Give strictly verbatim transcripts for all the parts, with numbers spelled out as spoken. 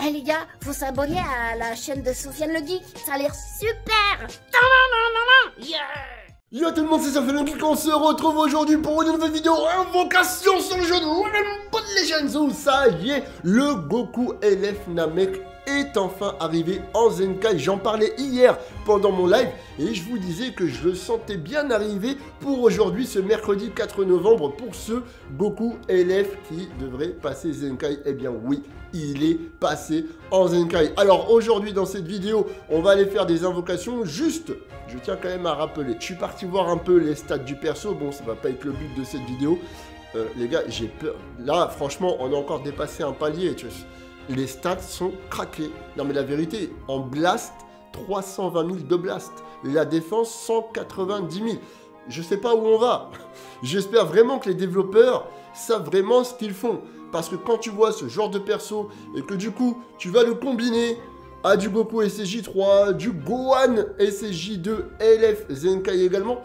Eh les gars, faut s'abonner à la chaîne de Sofiane le Geek, ça a l'air super. Yeah. Yo tout le monde, c'est Sofiane le Geek, on se retrouve aujourd'hui pour une nouvelle vidéo invocation sur le jeu de Rainbow Legends. Ça y est, le Goku L F Namek est enfin arrivé en Zenkai. J'en parlais hier pendant mon live et je vous disais que je le sentais bien arrivé pour aujourd'hui, ce mercredi quatre novembre, pour ce Goku L F qui devrait passer Zenkai. Eh bien oui, il est passé en Zenkai. Alors aujourd'hui dans cette vidéo, on va aller faire des invocations. Juste, je tiens quand même à rappeler, je suis parti voir un peu les stats du perso. Bon, ça va pas être le but de cette vidéo. Euh, les gars, j'ai peur. Là, franchement, on a encore dépassé un palier. Tu vois. Les stats sont craqués. Non mais la vérité, en blast, trois cent vingt mille de blast. La défense, cent quatre-vingt-dix mille. Je sais pas où on va. J'espère vraiment que les développeurs savent vraiment ce qu'ils font. Parce que quand tu vois ce genre de perso et que du coup, tu vas le combiner à du Goku S C J trois, du Gohan S C J deux, L F Zenkai également,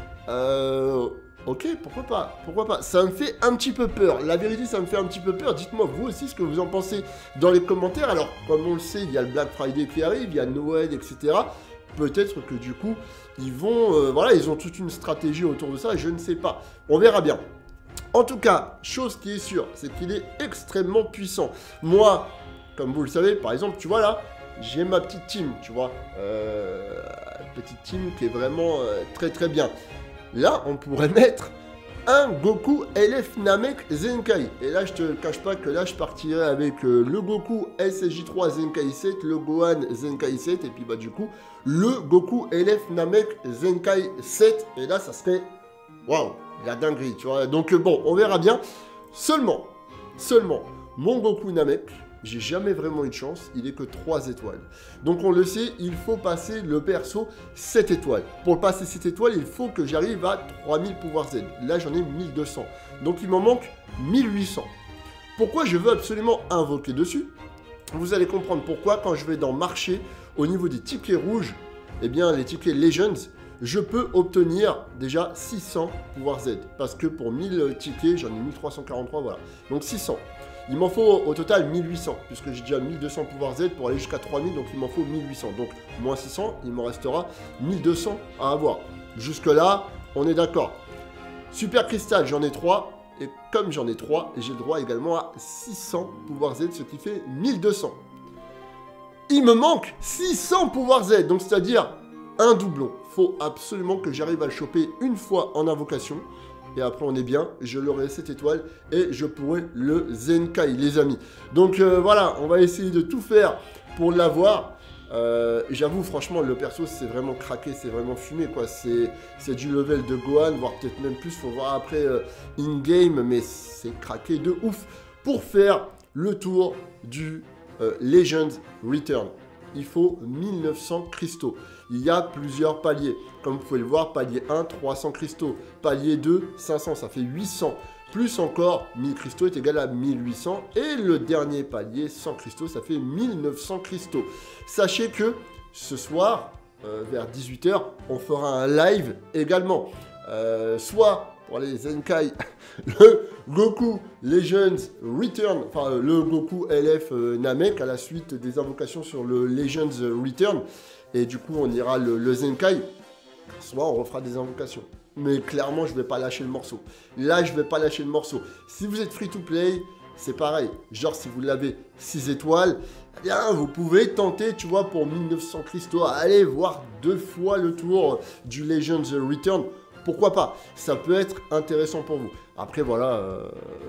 euh... ok, pourquoi pas, pourquoi pas. Ça me fait un petit peu peur. La vérité, ça me fait un petit peu peur. Dites-moi vous aussi ce que vous en pensez dans les commentaires. Alors, comme on le sait, il y a le Black Friday qui arrive, il y a Noël, et cetera. Peut-être que du coup, ils vont... Euh, voilà, ils ont toute une stratégie autour de ça, je ne sais pas. On verra bien. En tout cas, chose qui est sûre, c'est qu'il est extrêmement puissant. Moi, comme vous le savez, par exemple, tu vois là, j'ai ma petite team, tu vois. Euh, petite team qui est vraiment euh, très très bien. Là, on pourrait mettre un Goku L F Namek Zenkai. Et là, je te cache pas que là, je partirais avec euh, le Goku S C J trois Zenkai sept, le Gohan Zenkai sept, et puis bah du coup, le Goku L F Namek Zenkai sept. Et là, ça serait... Waouh, la dinguerie, tu vois. Donc euh, bon, on verra bien. Seulement, seulement, mon Goku Namek... j'ai jamais vraiment eu de chance, il est que trois étoiles. Donc on le sait, il faut passer le perso sept étoiles. Pour passer sept étoiles, il faut que j'arrive à trois mille pouvoirs Z. Là j'en ai mille deux cents. Donc il m'en manque mille huit cents. Pourquoi je veux absolument invoquer dessus? Vous allez comprendre pourquoi quand je vais dans marché, au niveau des tickets rouges, eh bien les tickets Legends, je peux obtenir déjà six cents pouvoirs Z. Parce que pour mille tickets, j'en ai mille trois cent quarante-trois, voilà. Donc six cents. Il m'en faut au total mille huit cents, puisque j'ai déjà mille deux cents pouvoirs Z pour aller jusqu'à trois mille, donc il m'en faut mille huit cents. Donc moins six cents, il m'en restera mille deux cents à avoir. Jusque là, on est d'accord. Super Cristal, j'en ai trois, et comme j'en ai trois, j'ai le droit également à six cents pouvoirs Z, ce qui fait mille deux cents. Il me manque six cents pouvoirs Z, donc c'est-à-dire un doublon. Faut absolument que j'arrive à le choper une fois en invocation. Et après on est bien, je l'aurai sept étoiles et je pourrai le Zenkai, les amis. Donc euh, voilà, on va essayer de tout faire pour l'avoir. Euh, J'avoue, franchement, le perso, c'est vraiment craqué, c'est vraiment fumé, quoi. C'est du level de Gohan, voire peut-être même plus, faut voir après euh, in-game, mais c'est craqué de ouf pour faire le tour du euh, Legends Return. Il faut mille neuf cents cristaux. Il y a plusieurs paliers. Comme vous pouvez le voir, palier un, trois cents cristaux. Palier deux, cinq cents, ça fait huit cents. Plus encore, mille cristaux est égal à mille huit cents. Et le dernier palier, cent cristaux, ça fait mille neuf cents cristaux. Sachez que ce soir, euh, vers dix-huit heures, on fera un live également. Euh, soit... pour les Zenkai, le Goku Legends Return, enfin le Goku L F euh, Namek à la suite des invocations sur le Legends Return. Et du coup, on ira le, le Zenkai, soit on refera des invocations. Mais clairement, je ne vais pas lâcher le morceau. Là, je ne vais pas lâcher le morceau. Si vous êtes free to play, c'est pareil. Genre, si vous l'avez six étoiles, eh bien, vous pouvez tenter, tu vois, pour mille neuf cents cristaux, à aller voir deux fois le tour du Legends Return. Pourquoi pas? Ça peut être intéressant pour vous. Après, voilà, euh,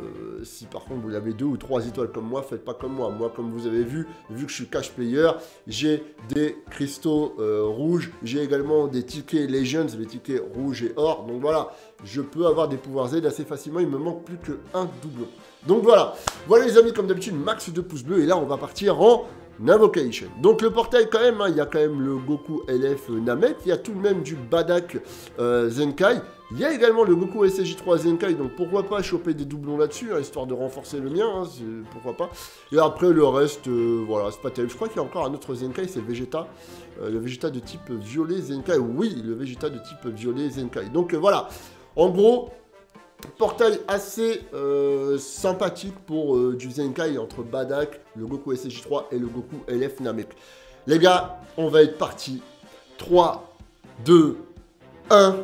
si par contre vous avez deux ou trois étoiles comme moi, faites pas comme moi. Moi, comme vous avez vu, vu que je suis cash player, j'ai des cristaux euh, rouges. J'ai également des tickets Legends, les tickets rouges et or. Donc voilà, je peux avoir des pouvoirs Z assez facilement. Il me manque plus qu'un doublon. Donc voilà, voilà les amis, comme d'habitude, max de pouces bleus. Et là, on va partir en... Invocation. Donc le portail quand même, hein, il y a quand même le Goku L F Namek, il y a tout de même du Badak euh, Zenkai, il y a également le Goku S C J trois Zenkai, donc pourquoi pas choper des doublons là-dessus, hein, histoire de renforcer le mien, hein, pourquoi pas. Et après le reste, euh, voilà, c'est pas terrible. Je crois qu'il y a encore un autre Zenkai, c'est Vegeta, euh, le Vegeta de type violet Zenkai, oui, le Vegeta de type violet Zenkai. Donc euh, voilà, en gros... Portail assez euh, sympathique pour euh, du Zenkai entre Badak, le Goku S S J trois et le Goku L F Namek. Les gars, on va être parti. trois, deux, un.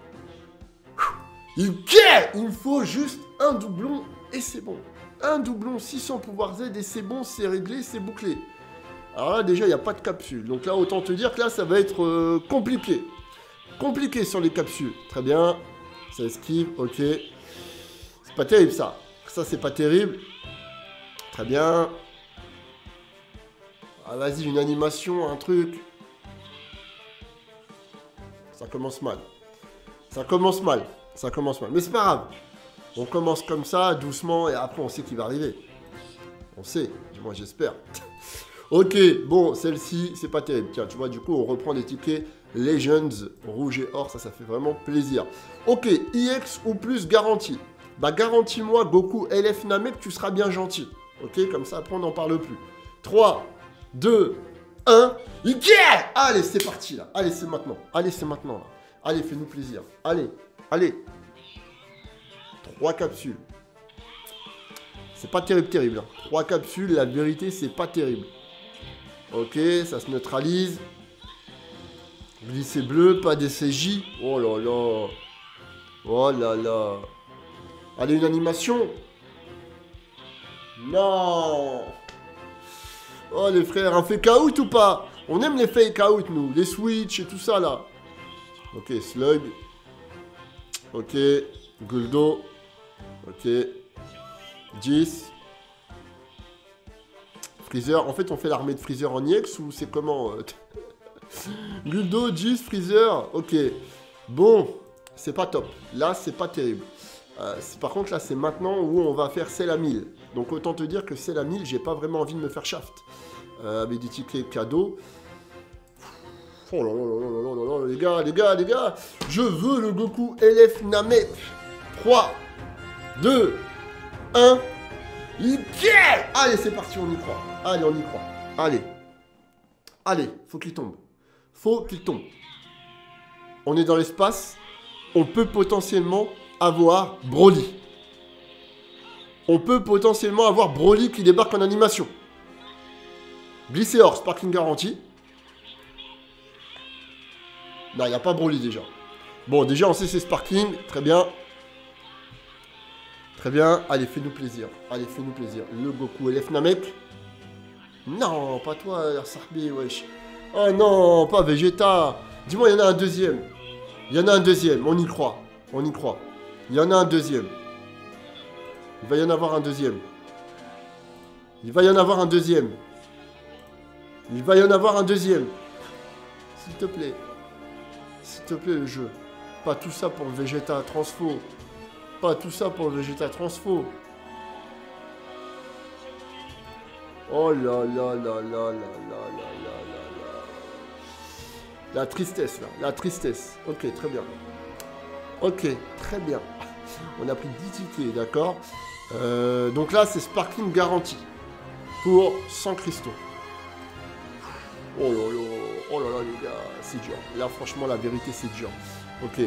Ok, il me faut juste un doublon et c'est bon. Un doublon six cents pouvoir Z et c'est bon, c'est réglé, c'est bouclé. Alors là, déjà, il n'y a pas de capsule. Donc là, autant te dire que là, ça va être euh, compliqué. Compliqué sur les capsules. Très bien. Ça esquive, ok. C'est pas terrible, ça. Ça, c'est pas terrible. Très bien. Ah, vas-y, une animation, un truc. Ça commence mal. Ça commence mal. Ça commence mal. Mais c'est pas grave. On commence comme ça, doucement, et après, on sait qu'il va arriver. On sait. Du moins, j'espère. Ok, bon, celle-ci, c'est pas terrible. Tiens, tu vois, du coup, on reprend des tickets Legends, rouge et or, ça, ça fait vraiment plaisir. Ok, I X ou plus garantie. Bah, garantis-moi, Goku L F Namek, tu seras bien gentil. Ok, comme ça, après, on n'en parle plus. trois, deux, un, yeah! Allez, c'est parti, là. Allez, c'est maintenant. Allez, c'est maintenant, là. Allez, fais-nous plaisir. Allez, allez. Trois capsules. C'est pas terrible, terrible. Hein. Trois capsules, la vérité, c'est pas terrible. Ok, ça se neutralise. Glissé bleu, pas D C J. Oh là là. Oh là là. Allez, une animation. Non. Oh les frères, un fake out ou pas? On aime les fake out, nous. Les switch et tout ça, là. Ok, slug. Ok, Guldo. Ok. dix. Freezer, en fait on fait l'armée de Freezer en I X ou c'est comment euh... Guldo, dix, Freezer, ok. Bon, c'est pas top. Là, c'est pas terrible. Euh, par contre, là, c'est maintenant où on va faire celle à mille. Donc, autant te dire que celle à mille, j'ai pas vraiment envie de me faire shaft. Euh, avec des tickets cadeaux. Oh là là là là là là, les gars, les gars, les gars. Je veux le Goku L F Namek. trois, deux, un. Yeah! Allez, c'est parti, on y croit. Allez, on y croit. Allez. Allez, faut qu'il tombe. Faut qu'il tombe. On est dans l'espace. On peut potentiellement avoir Broly. On peut potentiellement avoir Broly qui débarque en animation. Glycéor, Sparking Garantie. Non, il n'y a pas Broly déjà. Bon, déjà, on sait c'est Sparking. Très bien. Très bien. Allez, fais-nous plaisir. Allez, fais-nous plaisir. Le Goku L F Namek. Non, pas toi, Sarbi, wesh. Oh non, pas Vegeta. Dis-moi, il y en a un deuxième. Il y en a un deuxième, on y croit. On y croit. Il y en a un deuxième. Il va y en avoir un deuxième. Il va y en avoir un deuxième. Il va y en avoir un deuxième. S'il te plaît. S'il te plaît, le jeu. Pas tout ça pour le Vegeta Transfo. Pas tout ça pour le Vegeta Transfo. Oh là là là là là là là là là là. La tristesse là, la tristesse. Ok, très bien. Ok, très bien. On a pris dix tickets, d'accord. euh, Donc là, c'est Sparking Garantie. Pour cent cristaux. Oh là là, oh là là les gars, c'est dur. Là, franchement, la vérité, c'est dur. Ok.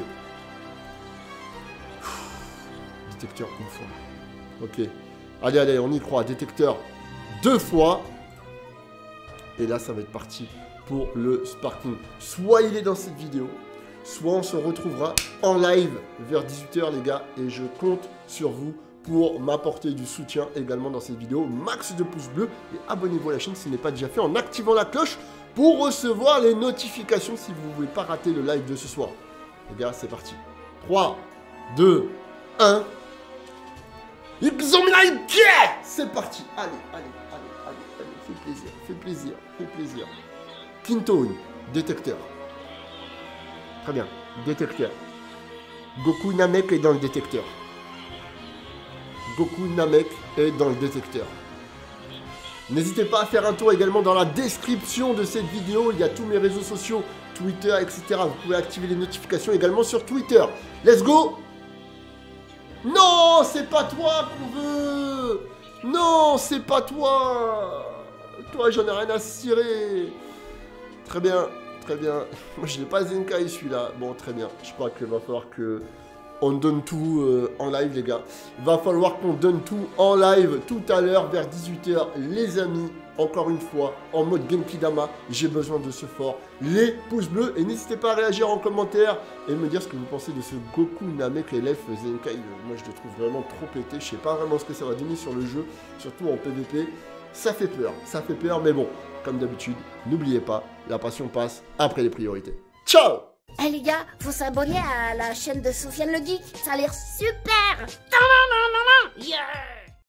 Détecteur une fois. Ok. Allez, allez, on y croit. Détecteur deux fois. Et là, ça va être parti pour le Sparking. Soit il est dans cette vidéo, soit on se retrouvera en live vers dix-huit heures, les gars. Et je compte sur vous pour m'apporter du soutien également dans cette vidéo. Max de pouces bleus. Et abonnez-vous à la chaîne si ce n'est pas déjà fait en activant la cloche pour recevoir les notifications si vous ne voulez pas rater le live de ce soir. Les gars, c'est parti. trois, deux, un. C'est parti. Allez, allez, allez, allez, allez. Fais plaisir, fais plaisir, fais plaisir. Quinton, détecteur. Très bien, détecteur. Goku Namek est dans le détecteur. Goku Namek est dans le détecteur. N'hésitez pas à faire un tour également dans la description de cette vidéo. Il y a tous mes réseaux sociaux, Twitter, et cetera. Vous pouvez activer les notifications également sur Twitter. Let's go! Non, c'est pas toi qu'on veut! Non, c'est pas toi! Toi, j'en ai rien à cirer. Très bien, très bien. Moi, je n'ai pas Zenkai celui-là. Bon, très bien. Je crois qu'il va falloir que on donne tout euh, en live, les gars. Il va falloir qu'on donne tout en live tout à l'heure vers dix-huit heures, les amis. Encore une fois, en mode Genki Dama, j'ai besoin de ce fort. Les pouces bleus, et n'hésitez pas à réagir en commentaire et me dire ce que vous pensez de ce Goku Namek Elef Zenkai. Moi, je le trouve vraiment trop pété. Je sais pas vraiment ce que ça va donner sur le jeu, surtout en P V P. Ça fait peur, ça fait peur, mais bon, comme d'habitude, n'oubliez pas, la passion passe après les priorités. Ciao! Eh les gars, faut s'abonner à la chaîne de Sofiane le Geek, ça a l'air super. Ta-da-da-da-da. Yeah.